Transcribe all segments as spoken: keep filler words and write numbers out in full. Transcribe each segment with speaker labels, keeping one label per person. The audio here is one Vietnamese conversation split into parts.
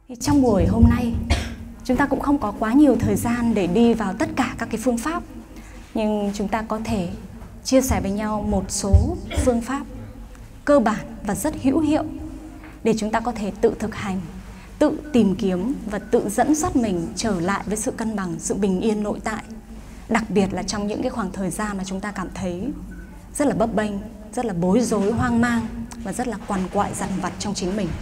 Speaker 1: Thì trong buổi hôm nay, chúng ta cũng không có quá nhiều thời gian để đi vào tất cả các cái phương pháp. Nhưng chúng ta có thể chia sẻ với nhau một số phương pháp cơ bản và rất hữu hiệu để chúng ta có thể tự thực hành, tự tìm kiếm và tự dẫn dắt mình trở lại với sự cân bằng, sự bình yên nội tại. Đặc biệt là trong những cái khoảng thời gian mà chúng ta cảm thấy rất là bấp bênh, rất là bối rối, hoang mang và rất là quằn quại dằn vặt trong chính mình.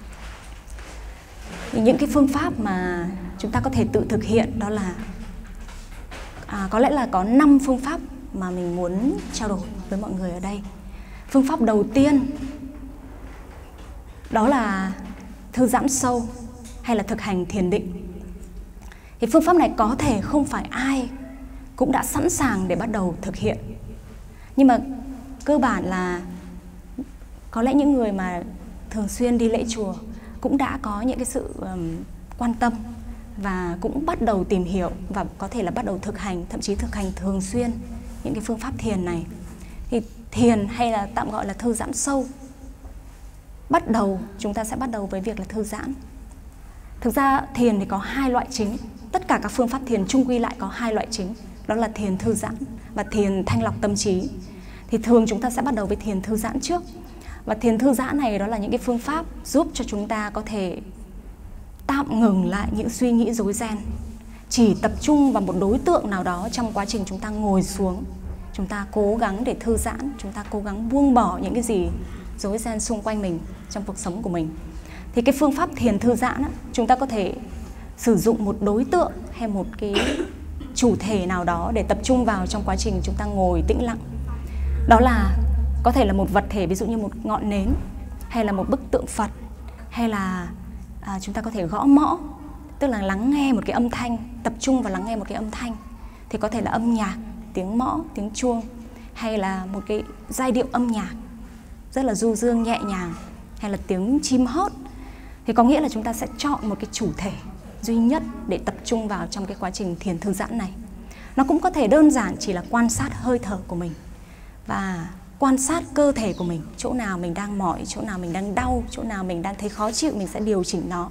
Speaker 1: Thì những cái phương pháp mà chúng ta có thể tự thực hiện đó là à, có lẽ là có năm phương pháp mà mình muốn trao đổi với mọi người ở đây. Phương pháp đầu tiên đó là thư giãn sâu hay là thực hành thiền định. Thì phương pháp này có thể không phải ai cũng đã sẵn sàng để bắt đầu thực hiện. Nhưng mà cơ bản là có lẽ những người mà thường xuyên đi lễ chùa cũng đã có những cái sự um, quan tâm và cũng bắt đầu tìm hiểu và có thể là bắt đầu thực hành, thậm chí thực hành thường xuyên những cái phương pháp thiền này. Thì thiền hay là tạm gọi là thư giãn sâu, bắt đầu chúng ta sẽ bắt đầu với việc là thư giãn. Thực ra thiền thì có hai loại chính. Tất cả các phương pháp thiền chung quy lại có hai loại chính. Đó là thiền thư giãn và thiền thanh lọc tâm trí. Thì thường chúng ta sẽ bắt đầu với thiền thư giãn trước. Và thiền thư giãn này đó là những cái phương pháp giúp cho chúng ta có thể tạm ngừng lại những suy nghĩ rối ren, chỉ tập trung vào một đối tượng nào đó trong quá trình chúng ta ngồi xuống. Chúng ta cố gắng để thư giãn, chúng ta cố gắng buông bỏ những cái gì rối ren xung quanh mình trong cuộc sống của mình. Thì cái phương pháp thiền thư giãn á, chúng ta có thể sử dụng một đối tượng hay một cái chủ thể nào đó để tập trung vào trong quá trình chúng ta ngồi tĩnh lặng. Đó là có thể là một vật thể, ví dụ như một ngọn nến, hay là một bức tượng Phật, hay là à, chúng ta có thể gõ mõ, tức là lắng nghe một cái âm thanh, tập trung vào lắng nghe một cái âm thanh. Thì có thể là âm nhạc, tiếng mõ, tiếng chuông, hay là một cái giai điệu âm nhạc rất là du dương nhẹ nhàng, hay là tiếng chim hót. Thì có nghĩa là chúng ta sẽ chọn một cái chủ thể duy nhất để tập trung vào trong cái quá trình thiền thư giãn này. Nó cũng có thể đơn giản chỉ là quan sát hơi thở của mình và quan sát cơ thể của mình, chỗ nào mình đang mỏi, chỗ nào mình đang đau, chỗ nào mình đang thấy khó chịu, mình sẽ điều chỉnh nó.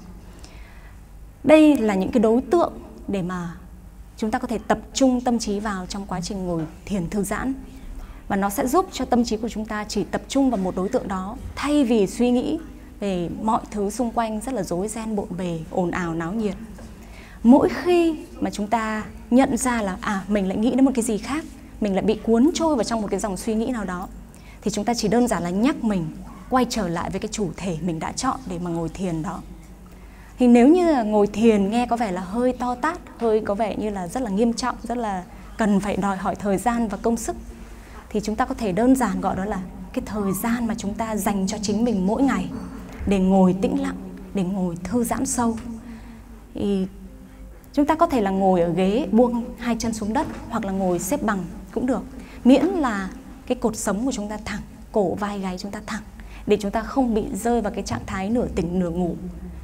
Speaker 1: Đây là những cái đối tượng để mà chúng ta có thể tập trung tâm trí vào trong quá trình ngồi thiền thư giãn. Và nó sẽ giúp cho tâm trí của chúng ta chỉ tập trung vào một đối tượng đó, thay vì suy nghĩ về mọi thứ xung quanh rất là rối ren, bộn bề, ồn ào, náo nhiệt. Mỗi khi mà chúng ta nhận ra là à, mình lại nghĩ đến một cái gì khác, mình lại bị cuốn trôi vào trong một cái dòng suy nghĩ nào đó, thì chúng ta chỉ đơn giản là nhắc mình quay trở lại với cái chủ thể mình đã chọn để mà ngồi thiền đó. Thì nếu như là ngồi thiền nghe có vẻ là hơi to tát, hơi có vẻ như là rất là nghiêm trọng, rất là cần phải đòi hỏi thời gian và công sức, thì chúng ta có thể đơn giản gọi đó là cái thời gian mà chúng ta dành cho chính mình mỗi ngày để ngồi tĩnh lặng, để ngồi thư giãn sâu. Thì chúng ta có thể là ngồi ở ghế, buông hai chân xuống đất, hoặc là ngồi xếp bằng cũng được. Miễn là cái cột sống của chúng ta thẳng, cổ vai gáy chúng ta thẳng, để chúng ta không bị rơi vào cái trạng thái nửa tỉnh nửa ngủ.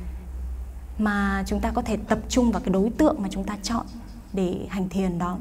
Speaker 1: Mà chúng ta có thể tập trung vào cái đối tượng mà chúng ta chọn để hành thiền đó.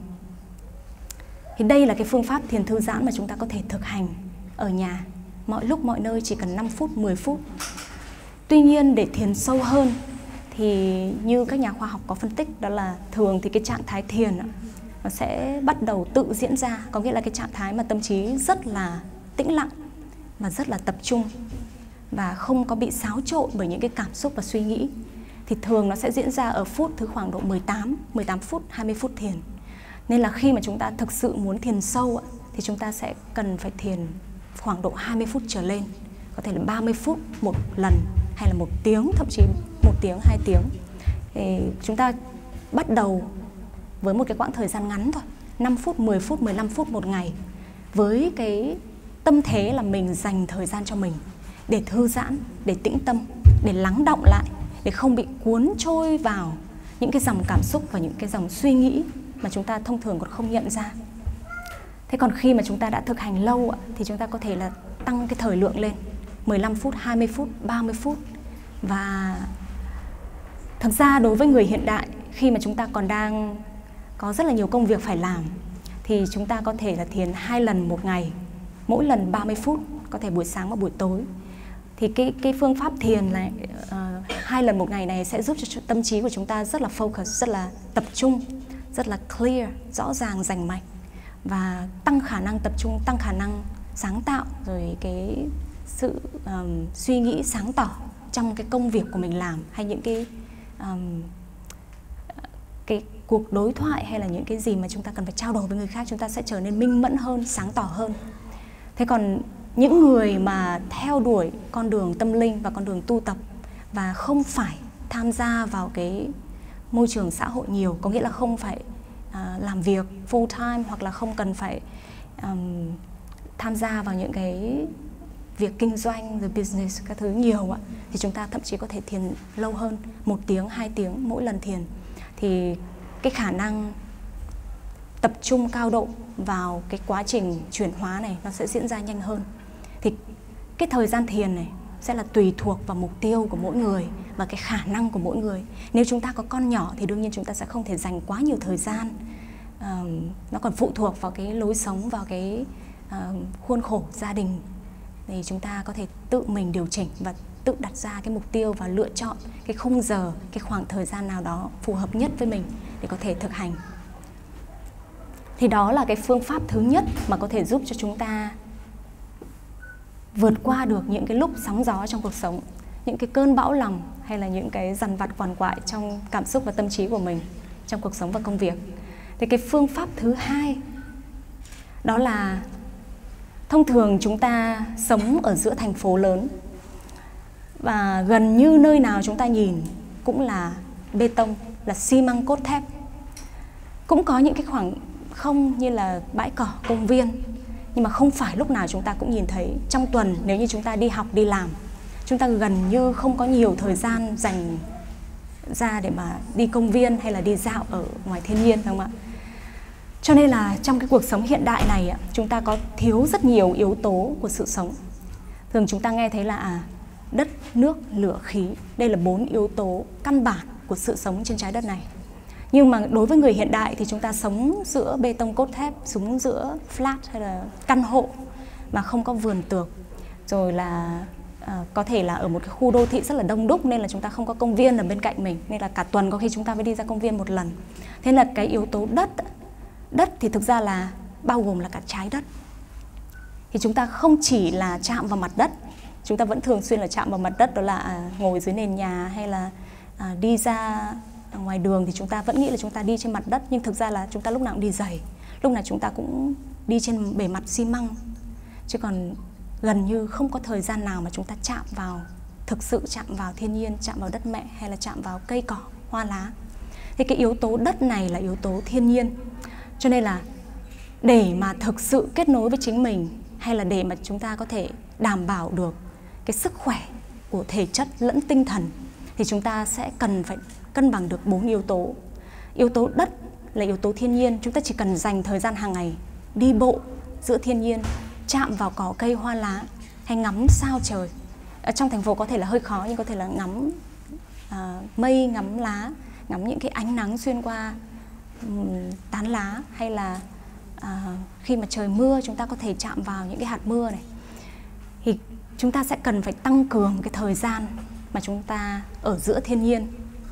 Speaker 1: Thì đây là cái phương pháp thiền thư giãn mà chúng ta có thể thực hành ở nhà, mọi lúc mọi nơi, chỉ cần năm phút, mười phút. Tuy nhiên để thiền sâu hơn thì như các nhà khoa học có phân tích, đó là thường thì cái trạng thái thiền nó sẽ bắt đầu tự diễn ra. Có nghĩa là cái trạng thái mà tâm trí rất là tĩnh lặng và rất là tập trung và không có bị xáo trộn bởi những cái cảm xúc và suy nghĩ. Thì thường nó sẽ diễn ra ở phút thứ khoảng độ mười tám, mười tám phút, hai mươi phút thiền. Nên là khi mà chúng ta thực sự muốn thiền sâu thì chúng ta sẽ cần phải thiền khoảng độ hai mươi phút trở lên. Có thể là ba mươi phút một lần, hay là một tiếng, thậm chí một tiếng, hai tiếng. Thì chúng ta bắt đầu với một cái quãng thời gian ngắn thôi, năm phút, mười phút, mười lăm phút một ngày, với cái tâm thế là mình dành thời gian cho mình để thư giãn, để tĩnh tâm, để lắng đọng lại, để không bị cuốn trôi vào những cái dòng cảm xúc và những cái dòng suy nghĩ mà chúng ta thông thường còn không nhận ra. Thế còn khi mà chúng ta đã thực hành lâu thì chúng ta có thể là tăng cái thời lượng lên, mười lăm phút, hai mươi phút, ba mươi phút. Và thực ra đối với người hiện đại, khi mà chúng ta còn đang có rất là nhiều công việc phải làm, thì chúng ta có thể là thiền hai lần một ngày, mỗi lần ba mươi phút, có thể buổi sáng và buổi tối. Thì cái, cái phương pháp thiền là uh, hai lần một ngày này sẽ giúp cho tâm trí của chúng ta rất là focus, rất là tập trung, rất là clear, rõ ràng, rành mạch, và tăng khả năng tập trung, tăng khả năng sáng tạo, rồi cái sự um, suy nghĩ sáng tỏ trong cái công việc của mình làm, hay những cái um, cái cuộc đối thoại, hay là những cái gì mà chúng ta cần phải trao đổi với người khác, chúng ta sẽ trở nên minh mẫn hơn, sáng tỏ hơn. Thế còn những người mà theo đuổi con đường tâm linh và con đường tu tập và không phải tham gia vào cái môi trường xã hội nhiều, có nghĩa là không phải uh, làm việc full time, hoặc là không cần phải um, tham gia vào những cái việc kinh doanh, rồi business, các thứ nhiều ạ, thì chúng ta thậm chí có thể thiền lâu hơn, một tiếng, hai tiếng mỗi lần thiền. Thì cái khả năng tập trung cao độ vào cái quá trình chuyển hóa này nó sẽ diễn ra nhanh hơn. Thì cái thời gian thiền này sẽ là tùy thuộc vào mục tiêu của mỗi người và cái khả năng của mỗi người. Nếu chúng ta có con nhỏ thì đương nhiên chúng ta sẽ không thể dành quá nhiều thời gian. Uh, nó còn phụ thuộc vào cái lối sống, vào cái uh, khuôn khổ gia đình. Thì chúng ta có thể tự mình điều chỉnh và tự đặt ra cái mục tiêu và lựa chọn cái khung giờ, cái khoảng thời gian nào đó phù hợp nhất với mình để có thể thực hành. Thì đó là cái phương pháp thứ nhất mà có thể giúp cho chúng ta vượt qua được những cái lúc sóng gió trong cuộc sống, những cái cơn bão lòng, hay là những cái dằn vặt quằn quại trong cảm xúc và tâm trí của mình trong cuộc sống và công việc. Thì cái phương pháp thứ hai đó là, thông thường chúng ta sống ở giữa thành phố lớn và gần như nơi nào chúng ta nhìn cũng là bê tông, là xi măng cốt thép. Cũng có những cái khoảng không như là bãi cỏ, công viên, nhưng mà không phải lúc nào chúng ta cũng nhìn thấy. Trong tuần nếu như chúng ta đi học, đi làm, chúng ta gần như không có nhiều thời gian dành ra để mà đi công viên hay là đi dạo ở ngoài thiên nhiên, phải không ạ? Cho nên là trong cái cuộc sống hiện đại này, chúng ta có thiếu rất nhiều yếu tố của sự sống. Thường chúng ta nghe thấy là à, đất, nước, lửa, khí. Đây là bốn yếu tố căn bản của sự sống trên trái đất này. Nhưng mà đối với người hiện đại thì chúng ta sống giữa bê tông cốt thép, sống giữa flat hay là căn hộ mà không có vườn tược. Rồi là à, có thể là ở một cái khu đô thị rất là đông đúc, nên là chúng ta không có công viên ở bên cạnh mình. Nên là cả tuần có khi chúng ta mới đi ra công viên một lần. Thế là cái yếu tố đất, đất thì thực ra là bao gồm là cả trái đất. Thì chúng ta không chỉ là chạm vào mặt đất, chúng ta vẫn thường xuyên là chạm vào mặt đất, đó là à, ngồi dưới nền nhà, hay là à, đi ra ngoài đường thì chúng ta vẫn nghĩ là chúng ta đi trên mặt đất, nhưng thực ra là chúng ta lúc nào cũng đi giày, lúc nào chúng ta cũng đi trên bề mặt xi măng. Chứ còn gần như không có thời gian nào mà chúng ta chạm vào, thực sự chạm vào thiên nhiên, chạm vào đất mẹ, hay là chạm vào cây cỏ, hoa lá. Thì cái yếu tố đất này là yếu tố thiên nhiên. Cho nên là để mà thực sự kết nối với chính mình, hay là để mà chúng ta có thể đảm bảo được cái sức khỏe của thể chất lẫn tinh thần, thì chúng ta sẽ cần phải cân bằng được bốn yếu tố. Yếu tố đất là yếu tố thiên nhiên. Chúng ta chỉ cần dành thời gian hàng ngày đi bộ giữa thiên nhiên, chạm vào cỏ cây hoa lá, hay ngắm sao trời. Ở trong thành phố có thể là hơi khó, nhưng có thể là ngắm uh, mây, ngắm lá, ngắm những cái ánh nắng xuyên qua um, tán lá, hay là uh, khi mà trời mưa chúng ta có thể chạm vào những cái hạt mưa này. Thì chúng ta sẽ cần phải tăng cường cái thời gian mà chúng ta ở giữa thiên nhiên.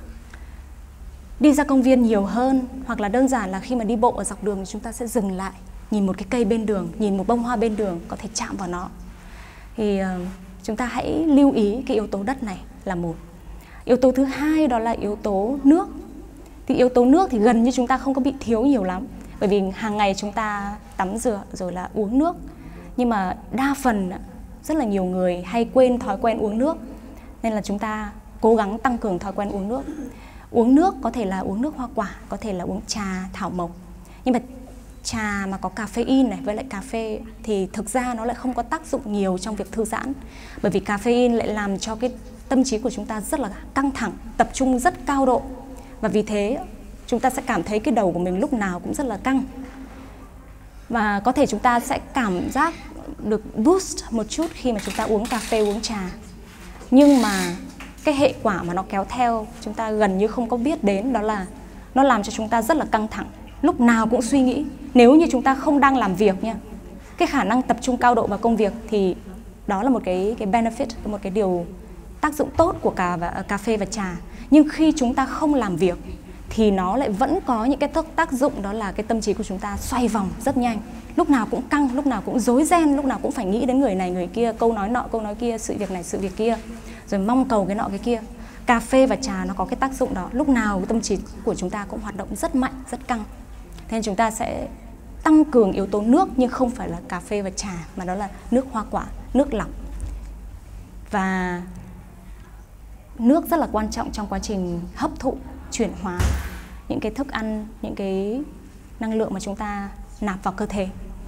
Speaker 1: Đi ra công viên nhiều hơn, hoặc là đơn giản là khi mà đi bộ ở dọc đường thì chúng ta sẽ dừng lại, nhìn một cái cây bên đường, nhìn một bông hoa bên đường, có thể chạm vào nó. Thì uh, chúng ta hãy lưu ý cái yếu tố đất này là một. Yếu tố thứ hai đó là yếu tố nước. Thì yếu tố nước thì gần như chúng ta không có bị thiếu nhiều lắm, bởi vì hàng ngày chúng ta tắm rửa rồi là uống nước. Nhưng mà đa phần rất là nhiều người hay quên thói quen uống nước, nên là chúng ta cố gắng tăng cường thói quen uống nước. Uống nước có thể là uống nước hoa quả, có thể là uống trà thảo mộc. Nhưng mà trà mà có caffeine này với lại cà phê thì thực ra nó lại không có tác dụng nhiều trong việc thư giãn. Bởi vì caffeine lại làm cho cái tâm trí của chúng ta rất là căng thẳng, tập trung rất cao độ. Và vì thế chúng ta sẽ cảm thấy cái đầu của mình lúc nào cũng rất là căng. Và có thể chúng ta sẽ cảm giác được boost một chút khi mà chúng ta uống cà phê, uống trà. Nhưng mà cái hệ quả mà nó kéo theo chúng ta gần như không có biết đến, đó là nó làm cho chúng ta rất là căng thẳng, lúc nào cũng suy nghĩ. Nếu như chúng ta không đang làm việc nha, cái khả năng tập trung cao độ vào công việc thì đó là một cái, cái benefit, một cái điều tác dụng tốt của cà, và, cà phê và trà. Nhưng khi chúng ta không làm việc thì nó lại vẫn có những cái tác dụng, đó là cái tâm trí của chúng ta xoay vòng rất nhanh. Lúc nào cũng căng, lúc nào cũng rối ren, lúc nào cũng phải nghĩ đến người này người kia, câu nói nọ câu nói kia, sự việc này sự việc kia, rồi mong cầu cái nọ cái kia. Cà phê và trà nó có cái tác dụng đó, lúc nào cái tâm trí của chúng ta cũng hoạt động rất mạnh, rất căng. Thế nên chúng ta sẽ tăng cường yếu tố nước, nhưng không phải là cà phê và trà, mà đó là nước hoa quả, nước lọc. Và nước rất là quan trọng trong quá trình hấp thụ, chuyển hóa những cái thức ăn, những cái năng lượng mà chúng ta nạp vào cơ thể.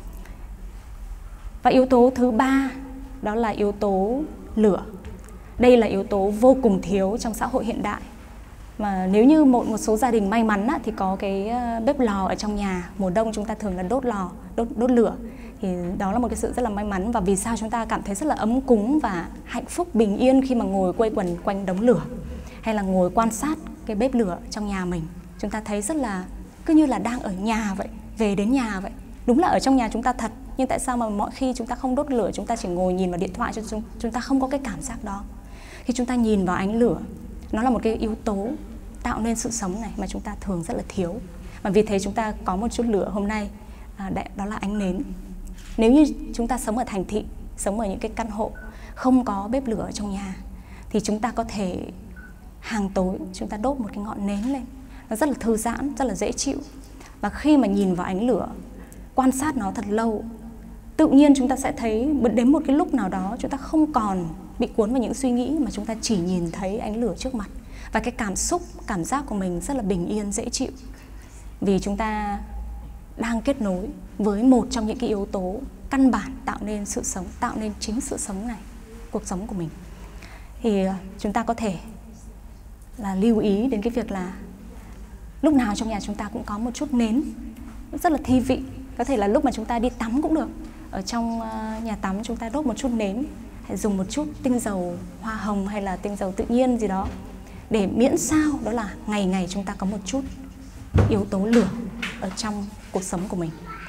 Speaker 1: Và yếu tố thứ ba đó là yếu tố lửa. Đây là yếu tố vô cùng thiếu trong xã hội hiện đại. Mà nếu như một một số gia đình may mắn á, thì có cái bếp lò ở trong nhà, mùa đông chúng ta thường là đốt lò, đốt đốt lửa, thì đó là một cái sự rất là may mắn. Và vì sao chúng ta cảm thấy rất là ấm cúng và hạnh phúc bình yên khi mà ngồi quây quần quanh đống lửa, hay là ngồi quan sát cái bếp lửa trong nhà mình. Chúng ta thấy rất là cứ như là đang ở nhà vậy, về đến nhà vậy. Đúng là ở trong nhà chúng ta thật, nhưng tại sao mà mọi khi chúng ta không đốt lửa, chúng ta chỉ ngồi nhìn vào điện thoại, cho chúng, chúng ta không có cái cảm giác đó. Khi chúng ta nhìn vào ánh lửa, nó là một cái yếu tố tạo nên sự sống này mà chúng ta thường rất là thiếu. Và vì thế chúng ta có một chút lửa hôm nay, à, đó là ánh nến. Nếu như chúng ta sống ở thành thị, sống ở những cái căn hộ không có bếp lửa ở trong nhà, thì chúng ta có thể hàng tối chúng ta đốt một cái ngọn nến lên. Nó rất là thư giãn, rất là dễ chịu. Và khi mà nhìn vào ánh lửa, quan sát nó thật lâu, tự nhiên chúng ta sẽ thấy đến một cái lúc nào đó chúng ta không còn bị cuốn vào những suy nghĩ, mà chúng ta chỉ nhìn thấy ánh lửa trước mặt. Và cái cảm xúc, cảm giác của mình rất là bình yên, dễ chịu. Vì chúng ta đang kết nối với một trong những cái yếu tố căn bản tạo nên sự sống, tạo nên chính sự sống này, cuộc sống của mình. Thì chúng ta có thể là lưu ý đến cái việc là lúc nào trong nhà chúng ta cũng có một chút nến, rất là thi vị. Có thể là lúc mà chúng ta đi tắm cũng được, ở trong nhà tắm chúng ta đốt một chút nến, hay dùng một chút tinh dầu hoa hồng hay là tinh dầu tự nhiên gì đó, để miễn sao đó là ngày ngày chúng ta có một chút yếu tố lửa ở trong cuộc sống của mình.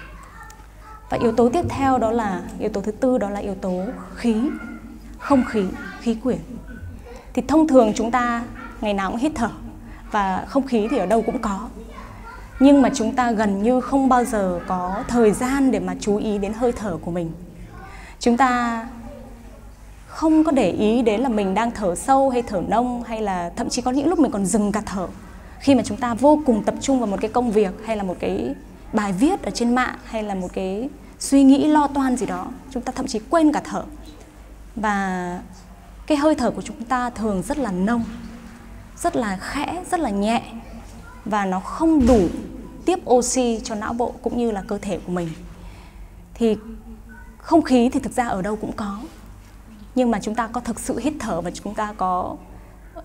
Speaker 1: Và yếu tố tiếp theo đó là yếu tố thứ tư, đó là yếu tố khí, không khí, khí quyển. Thì thông thường chúng ta ngày nào cũng hít thở, và không khí thì ở đâu cũng có. Nhưng mà chúng ta gần như không bao giờ có thời gian để mà chú ý đến hơi thở của mình. Chúng ta không có để ý đến là mình đang thở sâu hay thở nông, hay là thậm chí có những lúc mình còn dừng cả thở. Khi mà chúng ta vô cùng tập trung vào một cái công việc, hay là một cái bài viết ở trên mạng, hay là một cái suy nghĩ lo toan gì đó, chúng ta thậm chí quên cả thở. Và cái hơi thở của chúng ta thường rất là nông, rất là khẽ, rất là nhẹ, và nó không đủ tiếp oxy cho não bộ cũng như là cơ thể của mình. Thì không khí thì thực ra ở đâu cũng có, nhưng mà chúng ta có thực sự hít thở và chúng ta có uh,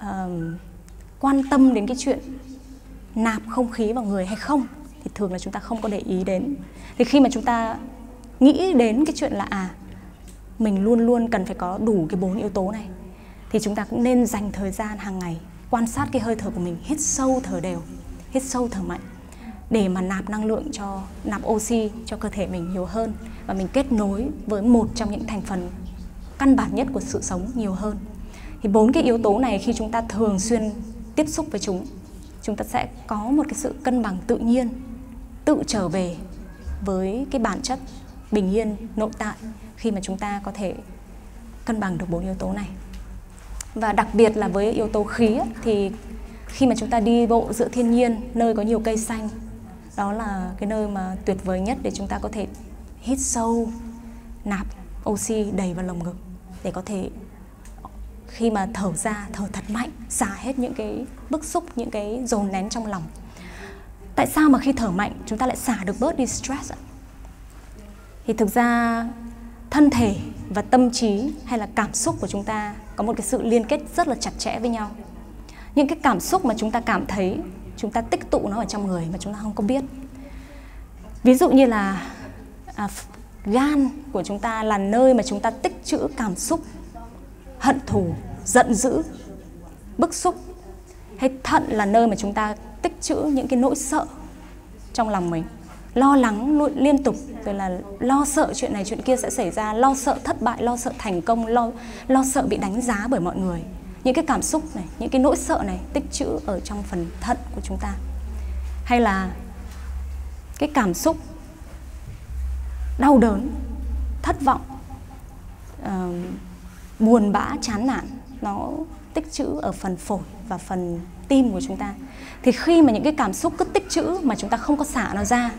Speaker 1: quan tâm đến cái chuyện nạp không khí vào người hay không, thì thường là chúng ta không có để ý đến. Thì khi mà chúng ta nghĩ đến cái chuyện là à mình luôn luôn cần phải có đủ cái bốn yếu tố này, thì chúng ta cũng nên dành thời gian hàng ngày quan sát cái hơi thở của mình, hít sâu thở đều, hít sâu thở mạnh, để mà nạp năng lượng cho, nạp oxy cho cơ thể mình nhiều hơn, và mình kết nối với một trong những thành phần căn bản nhất của sự sống nhiều hơn. Thì bốn cái yếu tố này khi chúng ta thường xuyên tiếp xúc với chúng, chúng ta sẽ có một cái sự cân bằng tự nhiên, tự trở về với cái bản chất bình yên nội tại khi mà chúng ta có thể cân bằng được bốn yếu tố này. Và đặc biệt là với yếu tố khí ấy, thì khi mà chúng ta đi bộ giữa thiên nhiên, nơi có nhiều cây xanh, đó là cái nơi mà tuyệt vời nhất để chúng ta có thể hít sâu, nạp oxy đầy vào lồng ngực, để có thể khi mà thở ra, thở thật mạnh, xả hết những cái bức xúc, những cái dồn nén trong lòng. Tại sao mà khi thở mạnh chúng ta lại xả được bớt đi stress ạ? Thì thực ra thân thể và tâm trí hay là cảm xúc của chúng ta có một cái sự liên kết rất là chặt chẽ với nhau. Những cái cảm xúc mà chúng ta cảm thấy, chúng ta tích tụ nó ở trong người mà chúng ta không có biết. Ví dụ như là à, gan của chúng ta là nơi mà chúng ta tích trữ cảm xúc hận thù, giận dữ, bức xúc. Hay thận là nơi mà chúng ta tích trữ những cái nỗi sợ trong lòng mình, lo lắng luôn liên tục, rồi là lo sợ chuyện này chuyện kia sẽ xảy ra, lo sợ thất bại, lo sợ thành công, lo, lo sợ bị đánh giá bởi mọi người. những cái cảm xúc này, những cái nỗi sợ này tích trữ ở trong phần thận của chúng ta. Hay là cái cảm xúc đau đớn, thất vọng, uh, buồn bã, chán nản, nó tích trữ ở phần phổi và phần tim của chúng ta. Thì khi mà những cái cảm xúc cứ tích trữ mà chúng ta không có xả nó ra,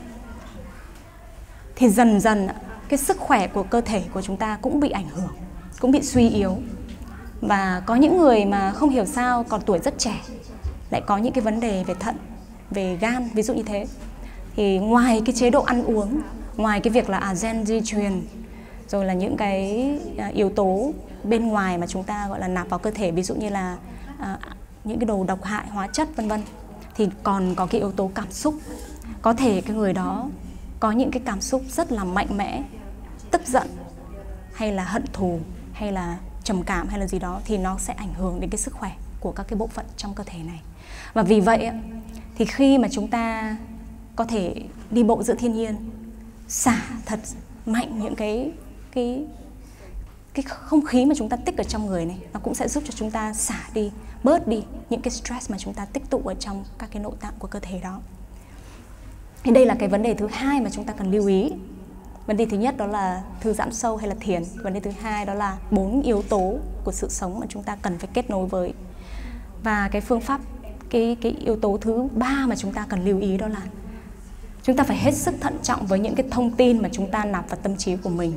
Speaker 1: thì dần dần cái sức khỏe của cơ thể của chúng ta cũng bị ảnh hưởng, cũng bị suy yếu. Và có những người mà không hiểu sao còn tuổi rất trẻ lại có những cái vấn đề về thận, về gan, ví dụ như thế. Thì ngoài cái chế độ ăn uống, ngoài cái việc là à, gen di truyền, rồi là những cái yếu tố bên ngoài mà chúng ta gọi là nạp vào cơ thể, ví dụ như là à, những cái đồ độc hại, hóa chất vân vân, thì còn có cái yếu tố cảm xúc. Có thể cái người đó có những cái cảm xúc rất là mạnh mẽ, tức giận hay là hận thù hay là trầm cảm hay là gì đó, thì nó sẽ ảnh hưởng đến cái sức khỏe của các cái bộ phận trong cơ thể này. Và vì vậy thì khi mà chúng ta có thể đi bộ giữa thiên nhiên, xả thật mạnh những cái cái cái không khí mà chúng ta tích ở trong người này, nó cũng sẽ giúp cho chúng ta xả đi, bớt đi những cái stress mà chúng ta tích tụ ở trong các cái nội tạng của cơ thể đó. Thì đây là cái vấn đề thứ hai mà chúng ta cần lưu ý. Vấn đề thứ nhất đó là thư giãn sâu hay là thiền. Vấn đề thứ hai đó là bốn yếu tố của sự sống mà chúng ta cần phải kết nối với. Và cái phương pháp, cái, cái yếu tố thứ ba mà chúng ta cần lưu ý đó là chúng ta phải hết sức thận trọng với những cái thông tin mà chúng ta nạp vào tâm trí của mình.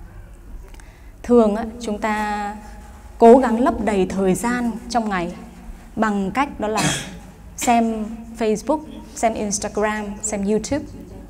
Speaker 1: Thường á, chúng ta cố gắng lấp đầy thời gian trong ngày bằng cách đó là xem Facebook, xem Instagram, xem YouTube,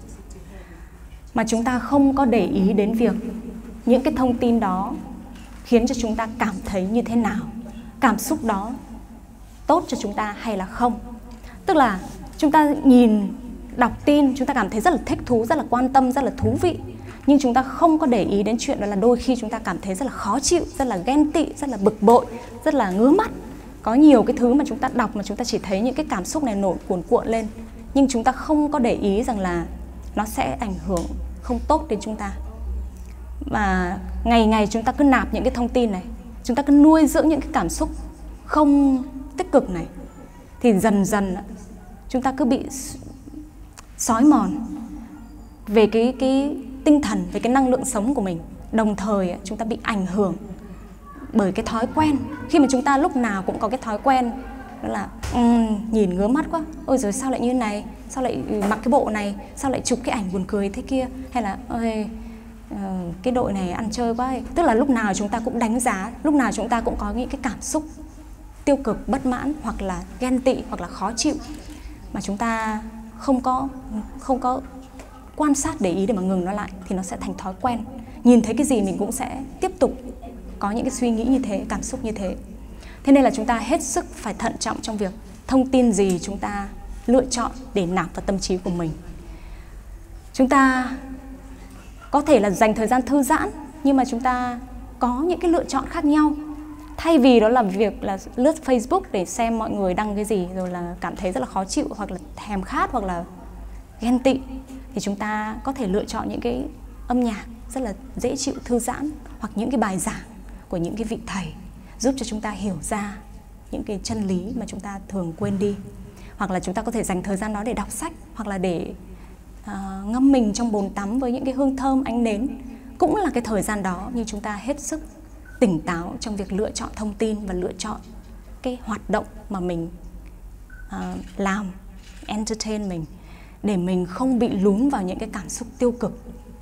Speaker 1: mà chúng ta không có để ý đến việc những cái thông tin đó khiến cho chúng ta cảm thấy như thế nào, cảm xúc đó tốt cho chúng ta hay là không. Tức là chúng ta nhìn, đọc tin, chúng ta cảm thấy rất là thích thú, rất là quan tâm, rất là thú vị, nhưng chúng ta không có để ý đến chuyện đó là đôi khi chúng ta cảm thấy rất là khó chịu, rất là ghen tị, rất là bực bội, rất là ngứa mắt. Có nhiều cái thứ mà chúng ta đọc mà chúng ta chỉ thấy những cái cảm xúc này nổi cuồn cuộn lên, nhưng chúng ta không có để ý rằng là nó sẽ ảnh hưởng không tốt đến chúng ta. Và ngày ngày chúng ta cứ nạp những cái thông tin này, chúng ta cứ nuôi dưỡng những cái cảm xúc không tích cực này, thì dần dần chúng ta cứ bị xói mòn về cái, cái tinh thần, về cái năng lượng sống của mình. Đồng thời chúng ta bị ảnh hưởng bởi cái thói quen. Khi mà chúng ta lúc nào cũng có cái thói quen đó là um, nhìn ngứa mắt quá, ôi rồi sao lại như này, sao lại mặc cái bộ này, sao lại chụp cái ảnh buồn cười thế kia, hay là ôi uh, cái đội này ăn chơi quá ấy. Tức là lúc nào chúng ta cũng đánh giá, lúc nào chúng ta cũng có những cái cảm xúc tiêu cực, bất mãn, hoặc là ghen tị, hoặc là khó chịu, mà chúng ta không có không có quan sát để ý để mà ngừng nó lại, thì nó sẽ thành thói quen. Nhìn thấy cái gì mình cũng sẽ tiếp tục có những cái suy nghĩ như thế, cảm xúc như thế. Thế nên là chúng ta hết sức phải thận trọng trong việc thông tin gì chúng ta lựa chọn để nạp vào tâm trí của mình. Chúng ta có thể là dành thời gian thư giãn, nhưng mà chúng ta có những cái lựa chọn khác nhau. Thay vì đó là việc là lướt Facebook để xem mọi người đăng cái gì rồi là cảm thấy rất là khó chịu, hoặc là thèm khát, hoặc là ghen tị, thì chúng ta có thể lựa chọn những cái âm nhạc rất là dễ chịu, thư giãn, hoặc những cái bài giảng của những cái vị thầy giúp cho chúng ta hiểu ra những cái chân lý mà chúng ta thường quên đi. Hoặc là chúng ta có thể dành thời gian đó để đọc sách, hoặc là để uh, ngâm mình trong bồn tắm với những cái hương thơm, ánh nến. Cũng là cái thời gian đó, nhưng chúng ta hết sức tỉnh táo trong việc lựa chọn thông tin và lựa chọn cái hoạt động mà mình uh, làm, entertain mình, để mình không bị lún vào những cái cảm xúc tiêu cực,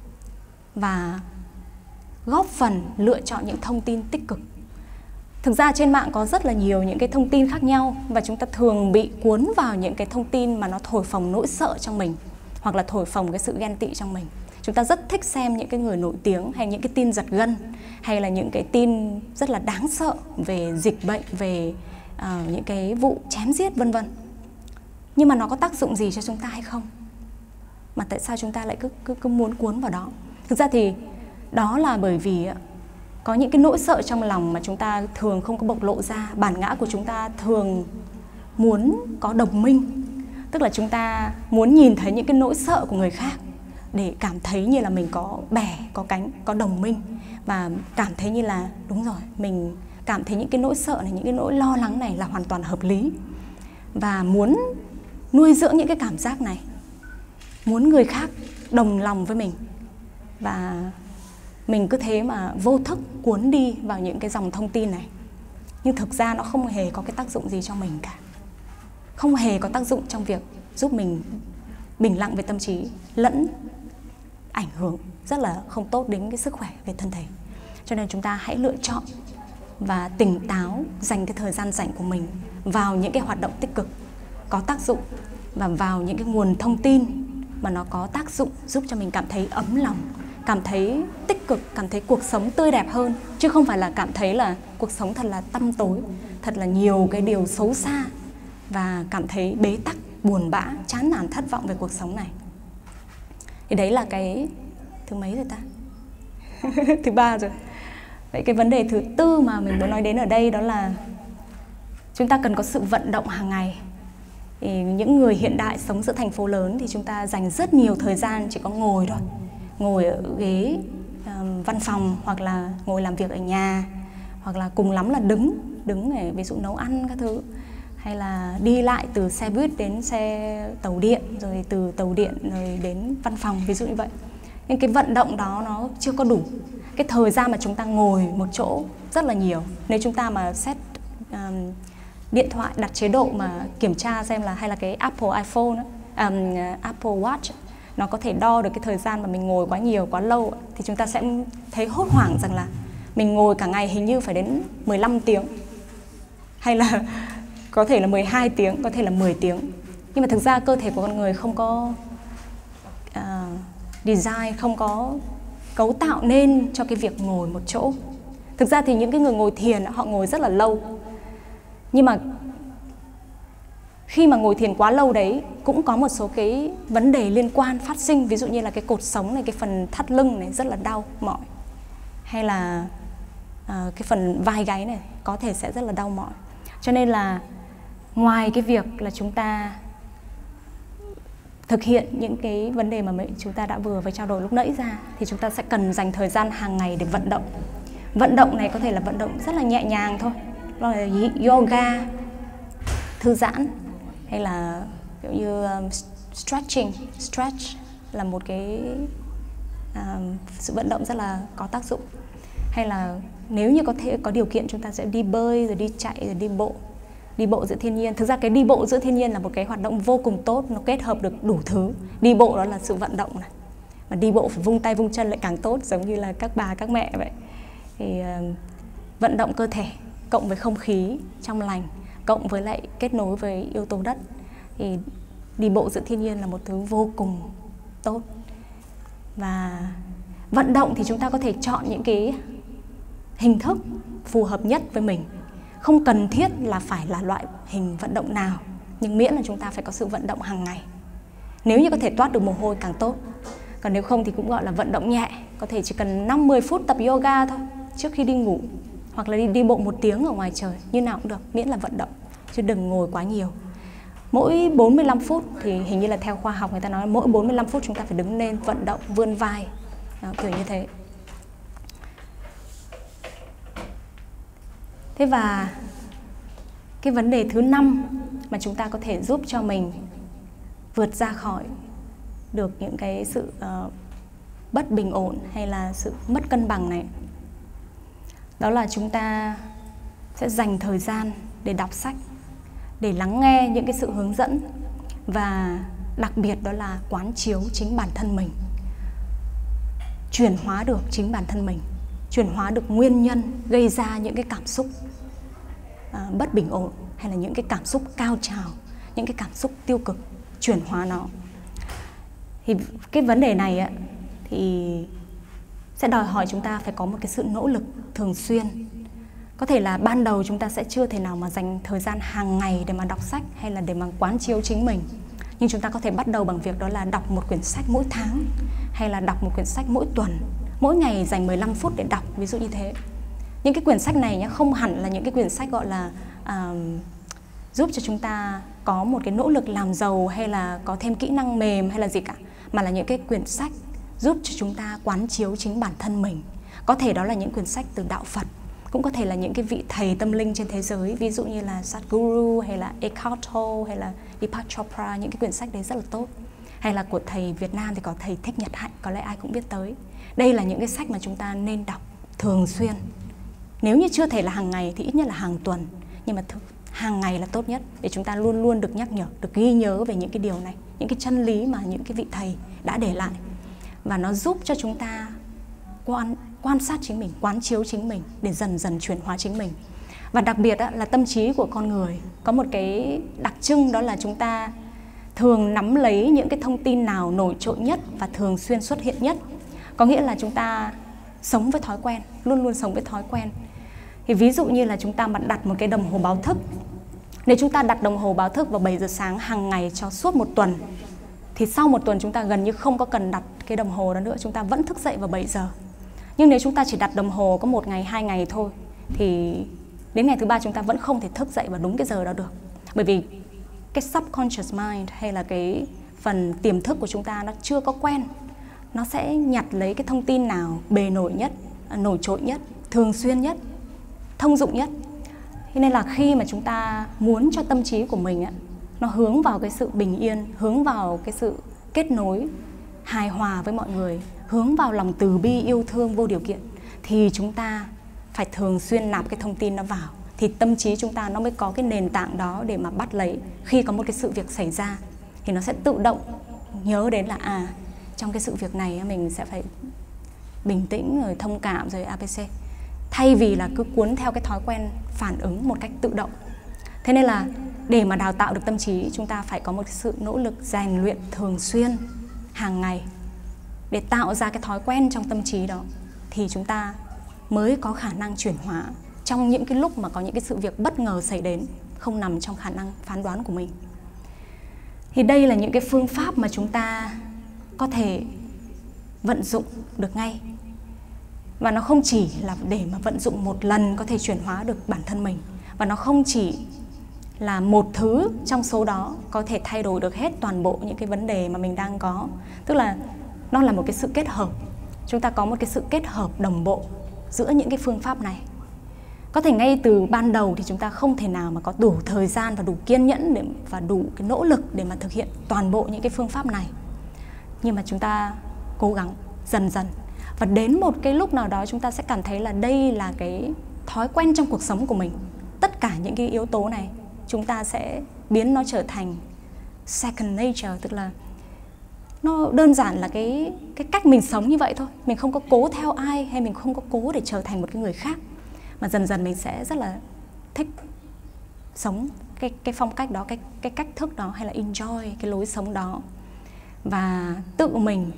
Speaker 1: và góp phần lựa chọn những thông tin tích cực. Thực ra trên mạng có rất là nhiều những cái thông tin khác nhau, và chúng ta thường bị cuốn vào những cái thông tin mà nó thổi phồng nỗi sợ trong mình, hoặc là thổi phồng cái sự ghen tị trong mình. Chúng ta rất thích xem những cái người nổi tiếng, hay những cái tin giật gân, hay là những cái tin rất là đáng sợ về dịch bệnh, về uh, những cái vụ chém giết vân vân. Nhưng mà nó có tác dụng gì cho chúng ta hay không? Mà tại sao chúng ta lại cứ, cứ, cứ muốn cuốn vào đó? Thực ra thì đó là bởi vì có những cái nỗi sợ trong lòng mà chúng ta thường không có bộc lộ ra. Bản ngã của chúng ta thường muốn có đồng minh, tức là chúng ta muốn nhìn thấy những cái nỗi sợ của người khác để cảm thấy như là mình có bè, có cánh, có đồng minh, và cảm thấy như là đúng rồi, mình cảm thấy những cái nỗi sợ này, những cái nỗi lo lắng này là hoàn toàn hợp lý, và muốn nuôi dưỡng những cái cảm giác này, muốn người khác đồng lòng với mình, và mình cứ thế mà vô thức cuốn đi vào những cái dòng thông tin này. Nhưng thực ra nó không hề có cái tác dụng gì cho mình cả, không hề có tác dụng trong việc giúp mình bình lặng về tâm trí, lẫn ảnh hưởng rất là không tốt đến cái sức khỏe về thân thể. Cho nên chúng ta hãy lựa chọn và tỉnh táo dành cái thời gian rảnh của mình vào những cái hoạt động tích cực, có tác dụng, và vào những cái nguồn thông tin mà nó có tác dụng giúp cho mình cảm thấy ấm lòng, cảm thấy tích cực, cảm thấy cuộc sống tươi đẹp hơn, chứ không phải là cảm thấy là cuộc sống thật là tăm tối, thật là nhiều cái điều xấu xa, và cảm thấy bế tắc, buồn bã, chán nản, thất vọng về cuộc sống này. Thì đấy là cái thứ mấy rồi ta? Thứ ba rồi. Vậy cái vấn đề thứ tư mà mình muốn nói đến ở đây đó là chúng ta cần có sự vận động hàng ngày. Thì những người hiện đại sống giữa thành phố lớn thì chúng ta dành rất nhiều thời gian chỉ có ngồi thôi, ngồi ở ghế um, văn phòng, hoặc là ngồi làm việc ở nhà, hoặc là cùng lắm là đứng, đứng để ví dụ nấu ăn các thứ, hay là đi lại từ xe buýt đến xe tàu điện, rồi từ tàu điện rồi đến văn phòng, ví dụ như vậy. Nhưng cái vận động đó nó chưa có đủ. Cái thời gian mà chúng ta ngồi một chỗ rất là nhiều. Nếu chúng ta mà set um, điện thoại đặt chế độ mà kiểm tra xem là, hay là cái Apple iPhone, um, Apple Watch, nó có thể đo được cái thời gian mà mình ngồi quá nhiều, quá lâu, thì chúng ta sẽ thấy hốt hoảng rằng là mình ngồi cả ngày hình như phải đến mười lăm tiếng, hay là có thể là mười hai tiếng, có thể là mười tiếng. Nhưng mà thực ra cơ thể của con người không có uh, design, không có cấu tạo nên cho cái việc ngồi một chỗ. Thực ra thì những cái người ngồi thiền họ ngồi rất là lâu, nhưng mà khi mà ngồi thiền quá lâu đấy cũng có một số cái vấn đề liên quan phát sinh. Ví dụ như là cái cột sống này, cái phần thắt lưng này rất là đau mỏi, hay là uh, cái phần vai gáy này có thể sẽ rất là đau mỏi. Cho nên là ngoài cái việc là chúng ta thực hiện những cái vấn đề mà chúng ta đã vừa với trao đổi lúc nãy ra, thì chúng ta sẽ cần dành thời gian hàng ngày để vận động. Vận động này có thể là vận động rất là nhẹ nhàng thôi, đó là yoga, thư giãn, hay là kiểu như um, stretching. Stretch là một cái um, sự vận động rất là có tác dụng. Hay là nếu như có thể có điều kiện chúng ta sẽ đi bơi, rồi đi chạy, rồi đi bộ. Đi bộ giữa thiên nhiên. Thực ra cái đi bộ giữa thiên nhiên là một cái hoạt động vô cùng tốt, nó kết hợp được đủ thứ. Đi bộ đó là sự vận động này, mà đi bộ phải vung tay vung chân lại càng tốt, giống như là các bà các mẹ vậy. Thì uh, vận động cơ thể cộng với không khí trong lành, cộng với lại kết nối với yếu tố đất, thì đi bộ giữa thiên nhiên là một thứ vô cùng tốt. Và vận động thì chúng ta có thể chọn những cái hình thức phù hợp nhất với mình. Không cần thiết là phải là loại hình vận động nào, nhưng miễn là chúng ta phải có sự vận động hàng ngày. Nếu như có thể toát được mồ hôi càng tốt. Còn nếu không thì cũng gọi là vận động nhẹ. Có thể chỉ cần năm mười phút tập yoga thôi trước khi đi ngủ, hoặc là đi, đi bộ một tiếng ở ngoài trời, như nào cũng được, miễn là vận động, chứ đừng ngồi quá nhiều. Mỗi bốn mươi lăm phút thì hình như là theo khoa học người ta nói mỗi bốn mươi lăm phút chúng ta phải đứng lên vận động, vươn vai, đó, kiểu như thế. Thế và cái vấn đề thứ năm mà chúng ta có thể giúp cho mình vượt ra khỏi được những cái sự uh, bất bình ổn hay là sự mất cân bằng này, đó là chúng ta sẽ dành thời gian để đọc sách, để lắng nghe những cái sự hướng dẫn, và đặc biệt đó là quán chiếu chính bản thân mình, chuyển hóa được chính bản thân mình, chuyển hóa được nguyên nhân gây ra những cái cảm xúc uh, bất bình ổn, hay là những cái cảm xúc cao trào, những cái cảm xúc tiêu cực, chuyển hóa nó. Thì cái vấn đề này á, thì sẽ đòi hỏi chúng ta phải có một cái sự nỗ lực thường xuyên. Có thể là ban đầu chúng ta sẽ chưa thể nào mà dành thời gian hàng ngày để mà đọc sách hay là để mà quán chiếu chính mình. Nhưng chúng ta có thể bắt đầu bằng việc đó là đọc một quyển sách mỗi tháng, hay là đọc một quyển sách mỗi tuần, mỗi ngày dành mười lăm phút để đọc, ví dụ như thế. Những cái quyển sách này nhá, không hẳn là những cái quyển sách gọi là uh, giúp cho chúng ta có một cái nỗ lực làm giàu hay là có thêm kỹ năng mềm hay là gì cả, mà là những cái quyển sách giúp cho chúng ta quán chiếu chính bản thân mình. Có thể đó là những quyển sách từ đạo Phật, cũng có thể là những cái vị thầy tâm linh trên thế giới, ví dụ như là Sadhguru hay là Eckhart Tolle hay là Deepak Chopra, những cái quyển sách đấy rất là tốt. Hay là của thầy Việt Nam thì có thầy Thích Nhật Hạnh, có lẽ ai cũng biết tới. Đây là những cái sách mà chúng ta nên đọc thường xuyên. Nếu như chưa thể là hàng ngày thì ít nhất là hàng tuần, nhưng mà thực, hàng ngày là tốt nhất để chúng ta luôn luôn được nhắc nhở, được ghi nhớ về những cái điều này, những cái chân lý mà những cái vị thầy đã để lại. Và nó giúp cho chúng ta quan, quan sát chính mình, quán chiếu chính mình để dần dần chuyển hóa chính mình. Và đặc biệt là tâm trí của con người có một cái đặc trưng, đó là chúng ta thường nắm lấy những cái thông tin nào nổi trội nhất và thường xuyên xuất hiện nhất. Có nghĩa là chúng ta sống với thói quen, luôn luôn sống với thói quen. Thì ví dụ như là chúng ta mà đặt một cái đồng hồ báo thức. Nếu chúng ta đặt đồng hồ báo thức vào bảy giờ sáng hàng ngày cho suốt một tuần, thì sau một tuần chúng ta gần như không có cần đặt cái đồng hồ đó nữa, chúng ta vẫn thức dậy vào bảy giờ. Nhưng nếu chúng ta chỉ đặt đồng hồ có một ngày, hai ngày thôi, thì đến ngày thứ ba chúng ta vẫn không thể thức dậy vào đúng cái giờ đó được. Bởi vì cái subconscious mind hay là cái phần tiềm thức của chúng ta nó chưa có quen. Nó sẽ nhặt lấy cái thông tin nào bề nổi nhất, nổi trội nhất, thường xuyên nhất, thông dụng nhất. Thế nên là khi mà chúng ta muốn cho tâm trí của mình nó hướng vào cái sự bình yên, hướng vào cái sự kết nối, hài hòa với mọi người, hướng vào lòng từ bi, yêu thương vô điều kiện, thì chúng ta phải thường xuyên nạp cái thông tin nó vào. Thì tâm trí chúng ta nó mới có cái nền tảng đó để mà bắt lấy. Khi có một cái sự việc xảy ra thì nó sẽ tự động nhớ đến là à, trong cái sự việc này mình sẽ phải bình tĩnh rồi thông cảm rồi a bê xê, thay vì là cứ cuốn theo cái thói quen phản ứng một cách tự động. Thế nên là để mà đào tạo được tâm trí, chúng ta phải có một sự nỗ lực rèn luyện thường xuyên hàng ngày để tạo ra cái thói quen trong tâm trí đó, thì chúng ta mới có khả năng chuyển hóa trong những cái lúc mà có những cái sự việc bất ngờ xảy đến, không nằm trong khả năng phán đoán của mình. Thì đây là những cái phương pháp mà chúng ta có thể vận dụng được ngay. Và nó không chỉ là để mà vận dụng một lần có thể chuyển hóa được bản thân mình, và nó không chỉ là một thứ trong số đó có thể thay đổi được hết toàn bộ những cái vấn đề mà mình đang có. Tức là nó là một cái sự kết hợp. Chúng ta có một cái sự kết hợp đồng bộ giữa những cái phương pháp này. Có thể ngay từ ban đầu thì chúng ta không thể nào mà có đủ thời gian và đủ kiên nhẫn để, và đủ cái nỗ lực để mà thực hiện toàn bộ những cái phương pháp này. Nhưng mà chúng ta cố gắng dần dần. Và đến một cái lúc nào đó chúng ta sẽ cảm thấy là đây là cái thói quen trong cuộc sống của mình. Tất cả những cái yếu tố này chúng ta sẽ biến nó trở thành second nature, tức là nó đơn giản là cái, cái cách mình sống như vậy thôi. Mình không có cố theo ai, hay mình không có cố để trở thành một cái người khác, mà dần dần mình sẽ rất là thích sống cái, cái phong cách đó, cái, cái cách thức đó, hay là enjoy cái lối sống đó. Và tự mình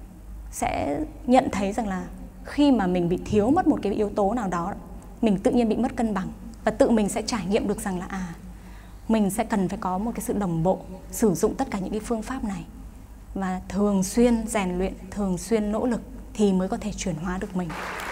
Speaker 1: sẽ nhận thấy rằng là khi mà mình bị thiếu mất một cái yếu tố nào đó, mình tự nhiên bị mất cân bằng. Và tự mình sẽ trải nghiệm được rằng là à, mình sẽ cần phải có một cái sự đồng bộ, sử dụng tất cả những cái phương pháp này, và thường xuyên rèn luyện, thường xuyên nỗ lực thì mới có thể chuyển hóa được mình.